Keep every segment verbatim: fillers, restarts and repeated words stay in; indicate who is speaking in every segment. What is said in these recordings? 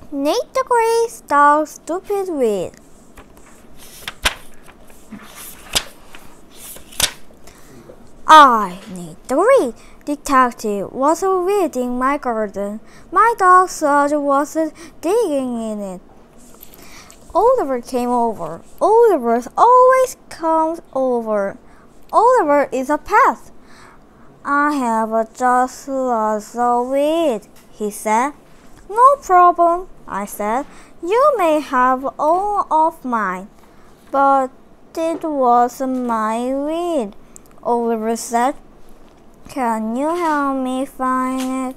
Speaker 1: Nate the Great Dog Stupid Weed. I, Nate the Great Detective, was weeding my garden. My dog Sludge was digging in it. Oliver came over. Oliver always comes over. Oliver is a pest. I have just lots of weed, he said. No problem, I said. You may have all of mine. But it was my weed, Oliver said. Can you help me find it?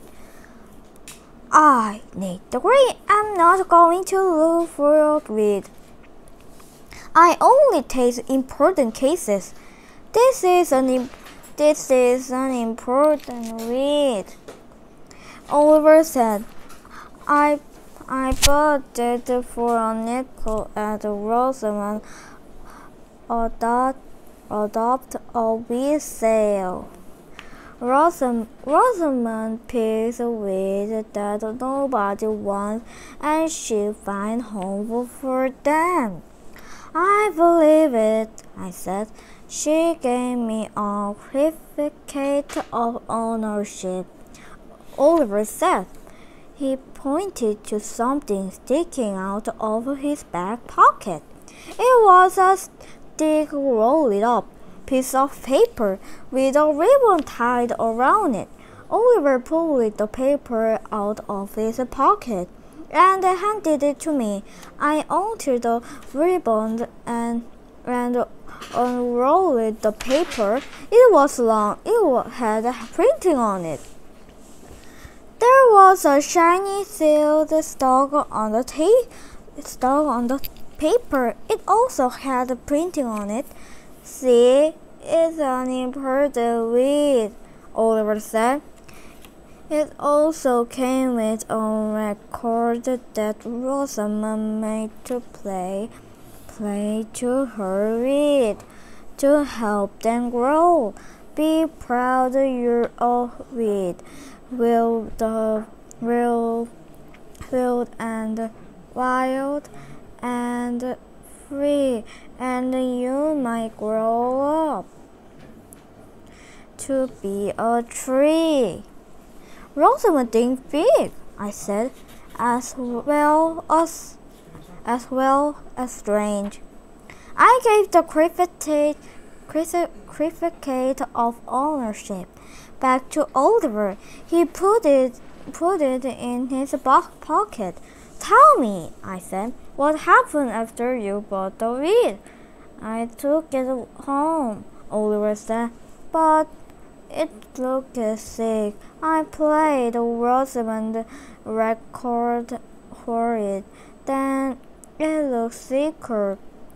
Speaker 1: I, Nate the Great, am not going to look for your weed. I only take important cases. This is an this is an important weed, Oliver said. I I bought it for a nickel at Rosamond adopt adopt a weed sale. Rosam, Rosamond picks a weed that nobody wants, and she finds home for them. I believe it, I said. She gave me a certificate of ownership, Oliver said. He pointed to something sticking out of his back pocket. It was a thick, rolled up piece of paper with a ribbon tied around it. Oliver pulled the paper out of his pocket and handed it to me. I untied the ribbon and, and unrolled the paper. It was long. It had printing on it. There was a shiny sealed stalk on the tape, stalk on the paper. It also had printing on it. See, it's an important weed, Oliver said. It also came with a record that Rosamond made to play, play to her weed, to help them grow. Be proud you're a weed. Will the real field and wild and free, and you might grow up to be a tree. Rosamond thinks big, I said, as well as as well as strange. I gave the certificate certificate of ownership back to Oliver. He put it put it in his back pocket. Tell me, I said, what happened after you bought the weed? I took it home, Oliver said, but it looked sick. I played a Rosamond record for it. Then it looked sicker.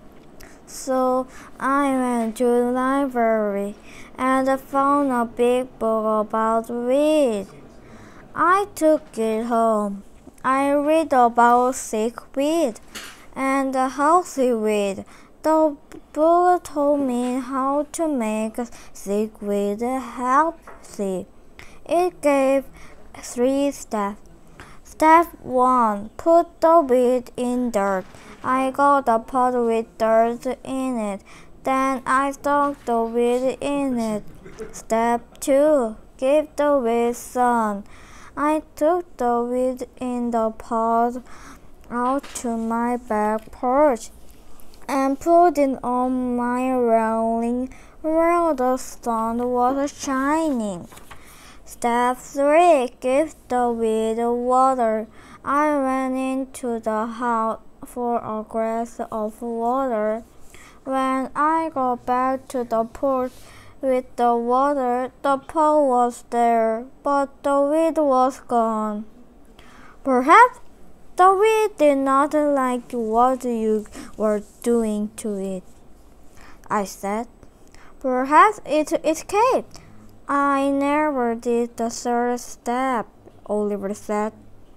Speaker 1: So I went to the library and found a big book about weed. I took it home. I read about sick weed and healthy weed. The book told me how to make sick weed healthy. It gave three steps. Step one, put the weed in dirt. I got a pot with dirt in it. Then I stuck the weed in it. Step two, give the weed sun. I took the weed in the pot out to my back porch and put it on my railing where the sun was shining. Step three, give the weed water. I went into the house for a glass of water. When I got back to the porch with the water, the pot was there, but the weed was gone. Perhaps the weed did not like what you were doing to it, I said. Perhaps it escaped. I never did the third step, Oliver said.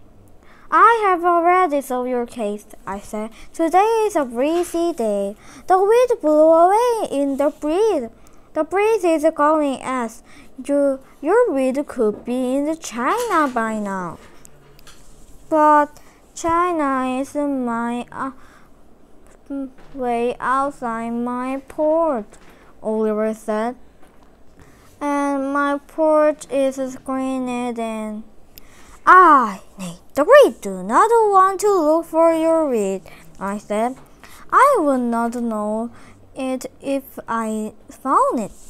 Speaker 1: I have already solved your case, I said. Today is a breezy day. The wind blew away in the breeze. The breeze is going as you, your weed could be in China by now. But China is my uh, way outside my porch, Oliver said. And my porch is screened in. I, Nate the Great, do not want to look for your reed, I said. I would not know it if I found it.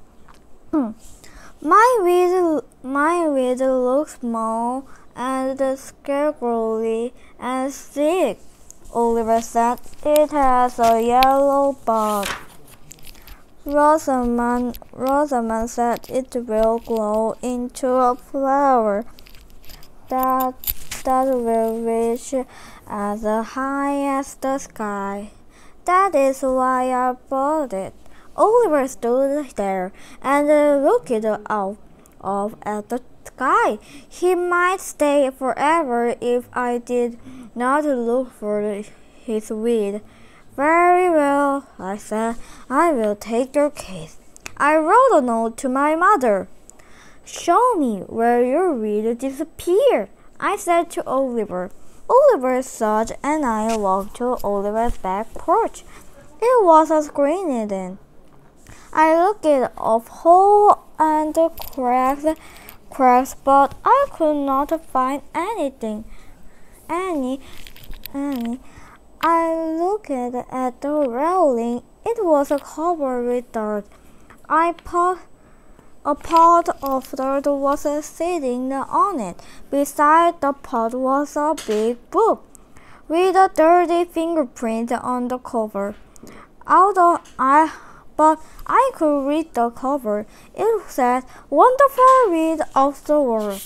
Speaker 1: my reed, my reed looks small and scarecrowy and thick, Oliver said. It has a yellow bud. Rosamond, Rosamond said it will grow into a flower that, that will reach as high as the sky. That is why I bought it. Oliver stood there and looked out up at the sky. He might stay forever if I did not look for his weed. Very well, I said. I will take your case. I wrote a note to my mother. Show me where your reed disappeared, I said to Oliver. Oliver saw it and I walked to Oliver's back porch. It was a screened in. I looked of hole and cracks, cracks, but I could not find anything. Any, any. I looked at the railing. It was covered with dirt. I pot, a pot of dirt was sitting on it. Beside the pot was a big book with a dirty fingerprint on the cover. Although I, but I could read the cover. It said, "Wonderful Read of the World."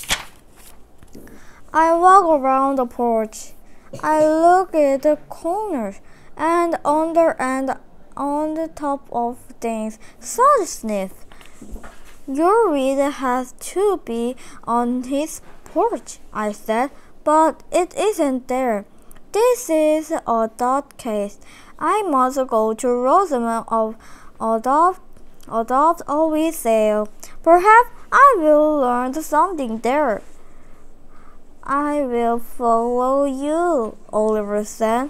Speaker 1: I walked around the porch. I looked at the corners and under and on the top of things. Such sniff. Your reed has to be on his porch, I said, but it isn't there. This is a dot case. I must go to Rosamond of adopt adopt a weed sale. Perhaps I will learn something there. I will follow you, Oliver said.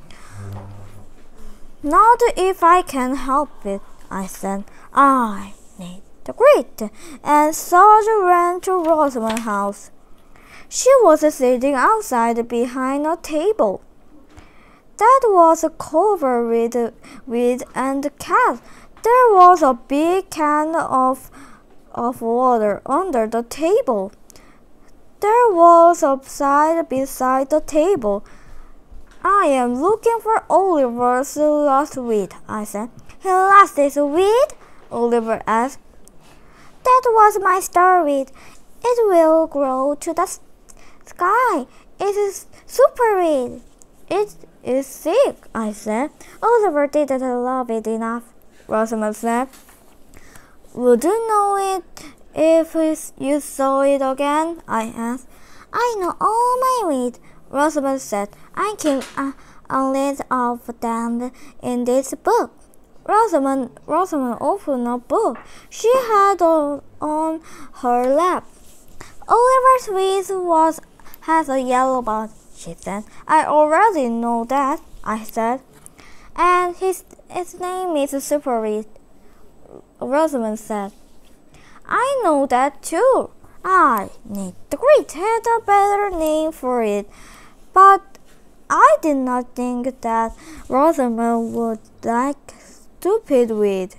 Speaker 1: Not if I can help it, I said. I need the Great. And Sarge ran to Rosamond's house. She was sitting outside behind a table that was covered with weed and cat. There was a big can of, of water under the table. There was a sign beside the table. I am looking for Oliver's lost weed, I said. He lost his weed? Oliver asked. That was my star weed. It will grow to the sky. It is super weed. It is sick, I said. Oliver didn't love it enough, Rosamond said. Would you know it if you saw it again? I asked. I know all my weed, Rosamond said. I keep a, a list of them in this book. Rosamond, Rosamond opened a book she had on, on her lap. Oliver's weed was has a yellow bud, she said. I already know that, I said. And his his name is Superweed, Rosamond said. I know that too. I need the Great had a better name for it, but I did not think that Rosamond would like stupid weed.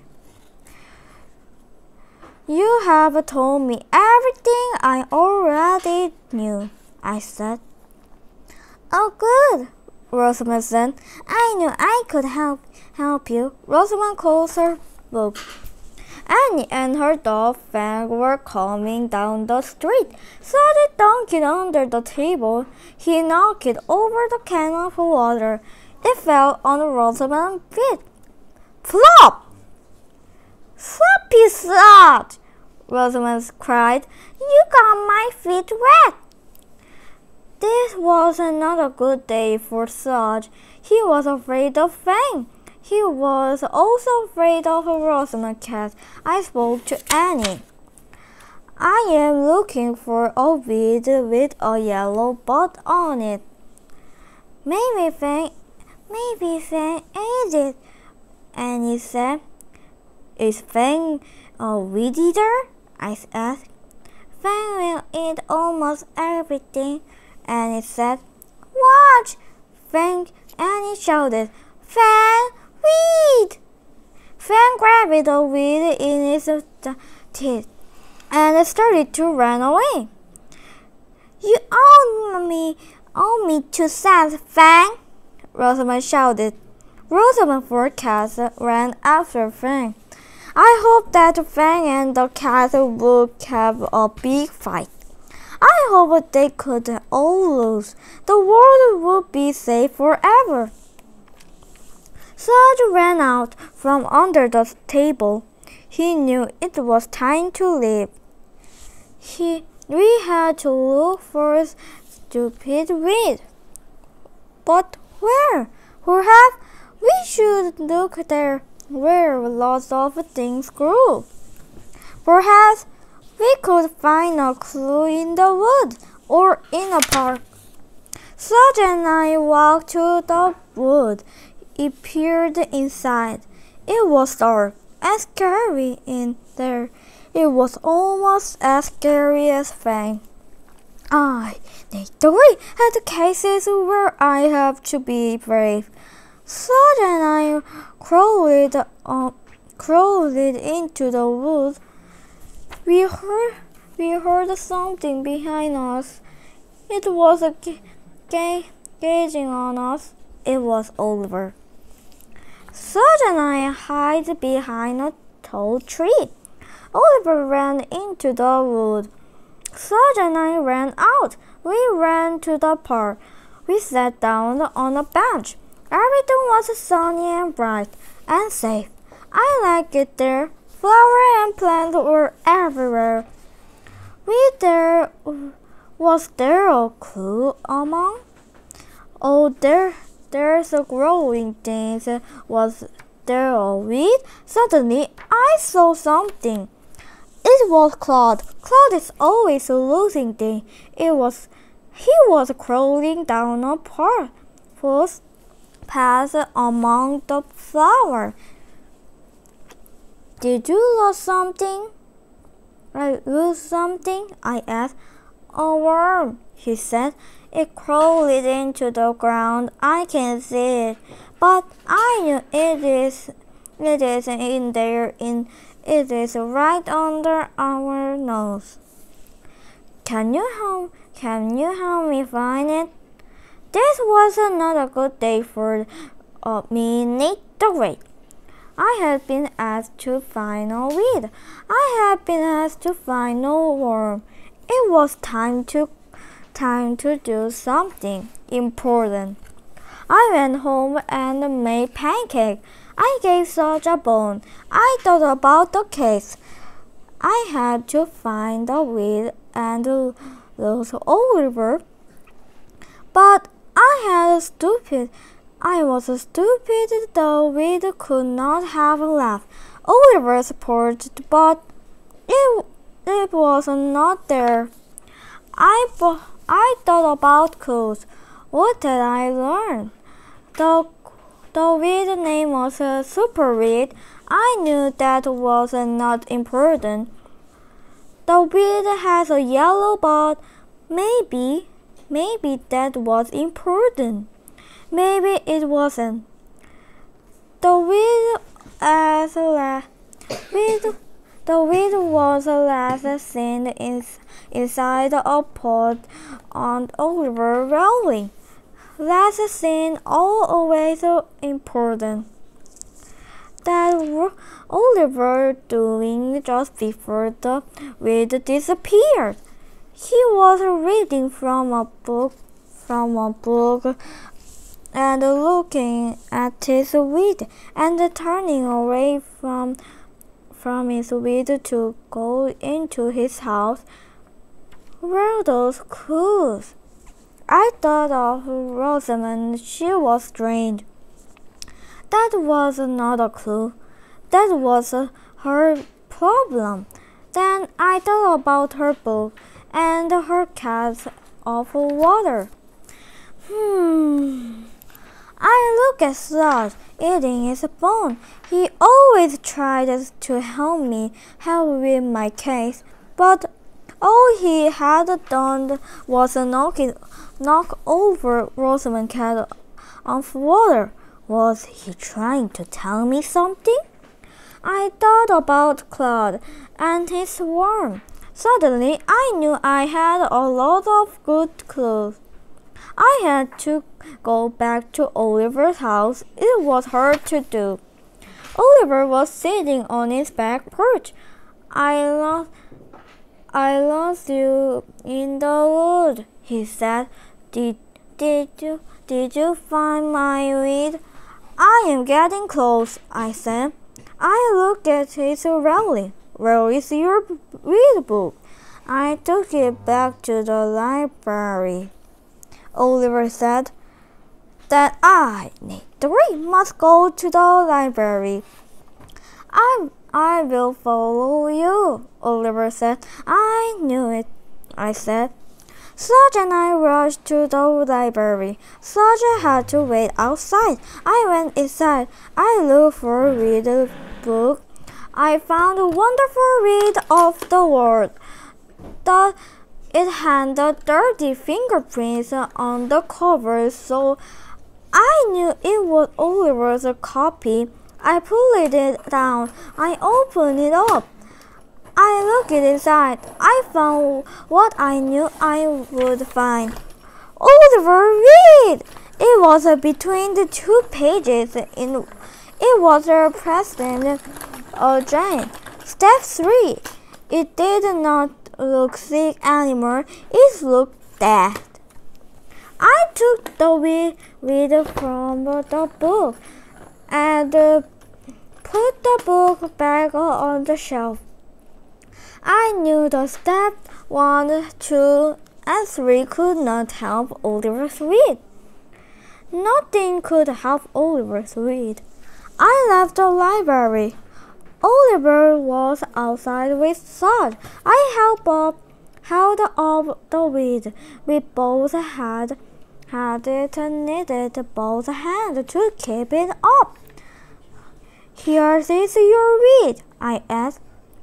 Speaker 1: You have told me everything I already knew, I said. Oh, good, Rosamond said. I knew I could help help you. Rosamond closed her book. Annie and her dog Fang were coming down the street. Sadie dunked under the table. He knocked over the can of water. It fell on Rosamond's feet. Flop! Sloppy slot! Rosamond cried. You got my feet wet! This was not a good day for Sarge. He was afraid of Fang. He was also afraid of Rosamond cat. I spoke to Annie. I am looking for a weed with a yellow bud on it. Maybe Fang, maybe Fang ate it. And he said, "Is Fang a weed eater?" I asked. "Fang will eat almost everything." And he said, "Watch!" Fang, and he shouted, "Fang, weed!" Fang grabbed the weed in his teeth and started to run away. "You owe me, owe me two cents, Fang!" Rosamond shouted. Rosamond the cat ran after Fang. I hoped that Fang and the cat would have a big fight. I hoped they could all lose. The world would be safe forever. Serge ran out from under the table. He knew it was time to leave. He, we had to look for stupid weed. But where? Perhaps we should look there where lots of things grew. Perhaps we could find a clue in the woods or in a park. Serge and I walked to the wood. It peered inside. It was dark and scary in there. It was almost as scary as Fang. I need the way at the cases where I have to be brave. Serge and I crawled, uh, crawled into the woods. We heard, we heard something behind us. It was a ga gazing on us. It was Oliver. Serge and I hid behind a tall tree. Oliver ran into the wood. Serge and I ran out. We ran to the park. We sat down on a bench. Everything was sunny and bright and safe. I liked it there. Flowers and plants were everywhere. We there was there a clue among? Oh, there, there's a growing thing. Was there a weed? Suddenly, I saw something. It was Claude. Claude is always a losing thing. It was, he was crawling down a path, path among the flowers. "Did you lose something?" "I lose something?" I asked. "A worm," he said. "It crawled into the ground. I can see it, but I know it is. It is in there. In it is right under our nose." Can you help? Can you help me find it?" This was not a good day for uh, me, Nick the Great. I had been asked to find a weed. I had been asked to find a worm. It was time to time to do something important. I went home and made pancakes. I gave Serge a bone. I thought about the case. I had to find the weed and lose Oliver. But I had a stupid I was stupid. The weed could not have left Oliver's porch, but it, it was not there. I, I thought about clues. What did I learn? The, the weed name was a super weed. I knew that was not important. The weed has a yellow bud. Maybe, maybe that was important. Maybe it wasn't. The weed as la weed, the weed was last seen in, inside a pot on Oliver rolling. Last seen always important. That Oliver doing just before the weed disappeared. He was reading from a book, from a book. And looking at his weed and turning away from from his weed to go into his house. Were those clues? I thought of Rosamond. She was strange. That was not a clue. That was her problem. Then I thought about her book and her cat of water. Hmm. at Sludge eating his bone. He always tried to help me help with my case, but all he had done was knock, it, knock over Rosamond's cat of water. Was he trying to tell me something? I thought about Claude and his worm. Suddenly, I knew I had a lot of good clues. I had to go back to Oliver's house. It was hard to do. Oliver was sitting on his back porch. I lost, I lost you in the wood, he said. Did, did you, did you find my weed? I am getting close, I said. I looked at his relic. Where is your weed book? I took it back to the library. Oliver said that I, Nate three, must go to the library. I, I will follow you, Oliver said. I knew it, I said. Sludge and I rushed to the library. Sludge had to wait outside. I went inside. I looked for a read book. I found a wonderful read of the world. The, it had the dirty fingerprints on the cover, so I knew it was Oliver's copy. I pulled it down. I opened it up. I looked inside. I found what I knew I would find. Oliver, read! It was between the two pages. In, it was a president, a giant. Step three. It did not look sick anymore. It looked dead. I took the read from the book and uh, put the book back on the shelf. I knew the step one, two, and three could not help Oliver's read. Nothing could help Oliver's read. I left the library. Oliver was outside with Sludge. I held up, held up the reed. We both had, had it needed both hands to keep it up. Here is your reed, I asked.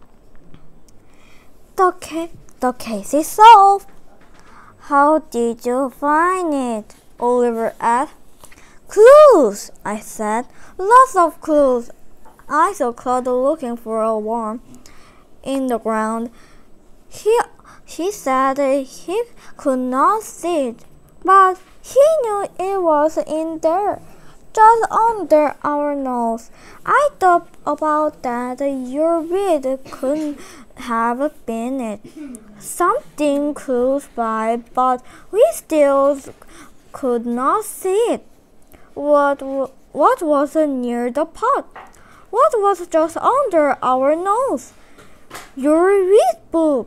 Speaker 1: The, ca- the case is solved. How did you find it? Oliver asked. Clues, I said. Lots of clues. I saw Claude looking for a worm in the ground. He, he said he could not see it, but he knew it was in there, just under our nose. I thought about that. Your reed couldn't have been it. Something close by, but we still could not see it. What, what was near the pot? What was just under our nose? Your read book.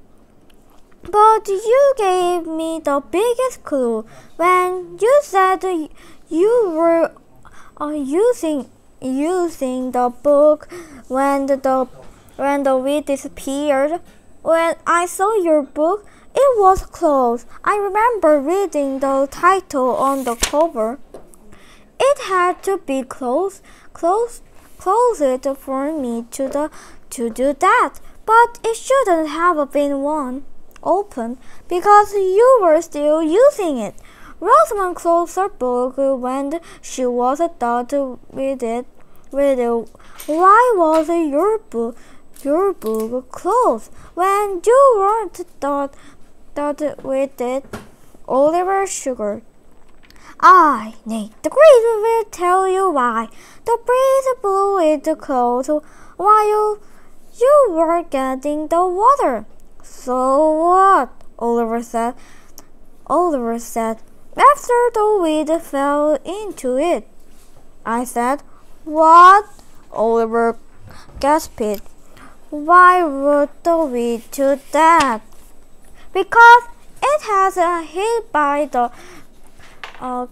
Speaker 1: But you gave me the biggest clue when you said you were uh, using using the book when the when the weed disappeared. When I saw your book, it was closed. I remember reading the title on the cover. It had to be closed, closed, closed for me to the to do that, but it shouldn't have been one open because you were still using it. Rosamond closed her book when she was done with it. With it. Why was your book your book closed when you weren't done, done with it? Oliver sugared. I, Nate the Great, will tell you why. The breeze blew it closed while you were getting the water. So what? Oliver said. Oliver said, after the weed fell into it. I said, what? Oliver gasped. Why would the weed do that? Because it has a hit by the uh,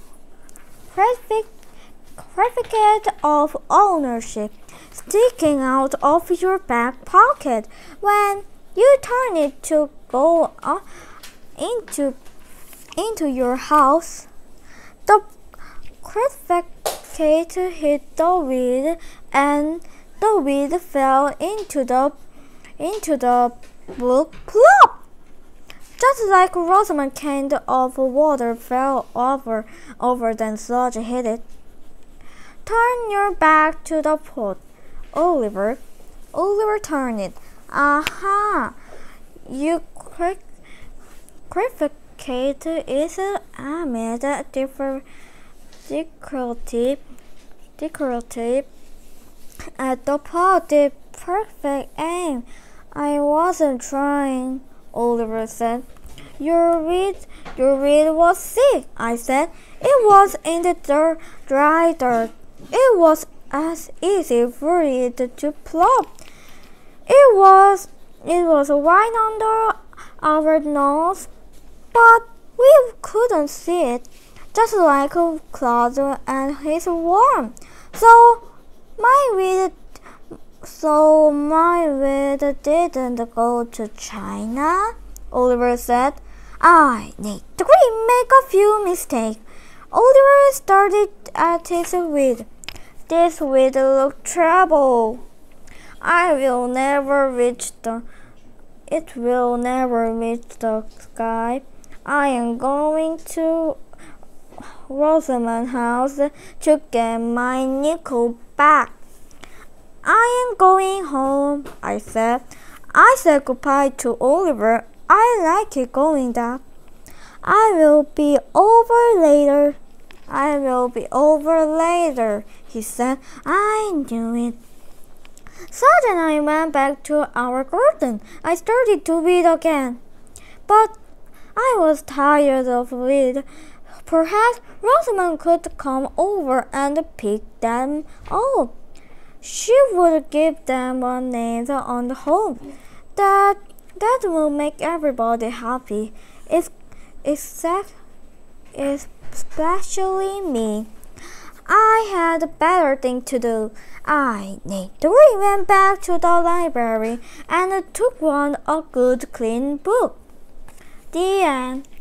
Speaker 1: certificate of ownership sticking out of your back pocket when you turn it to go uh, into into your house. The Kate hit the weed, and the weed fell into the into the book. Plop! Just like Rosamond canned of water fell over over then Sludge hit it. Turn your back to the pot, Oliver. Oliver turned it. Aha! You quick Cricket is amid difficulty difficulty at the pot. The perfect aim. I wasn't trying, Oliver said. Your reed, your reed was sick, I said. It was in the dirt, dry dirt. It was as easy for it to plop. It was, it was right under our nose, but we couldn't see it, just like Claude and his worm. So my reed, so my reed didn't go to China, Oliver said. I need to make a few mistakes. Oliver started at his weed. This weed looked trouble. I will never reach the. It will never reach the sky. I am going to Rosamond's house to get my nickel back. I am going home, I said. I said goodbye to Oliver. I like it going that. I will be over later. I will be over later, he said. I knew it. So then I went back to our garden. I started to weed again. But I was tired of weed. Perhaps Rosamond could come over and pick them up. She would give them a name on the home. That that will make everybody happy, except especially me. I had a better thing to do. I neatly went back to the library and took one a good clean book. The end.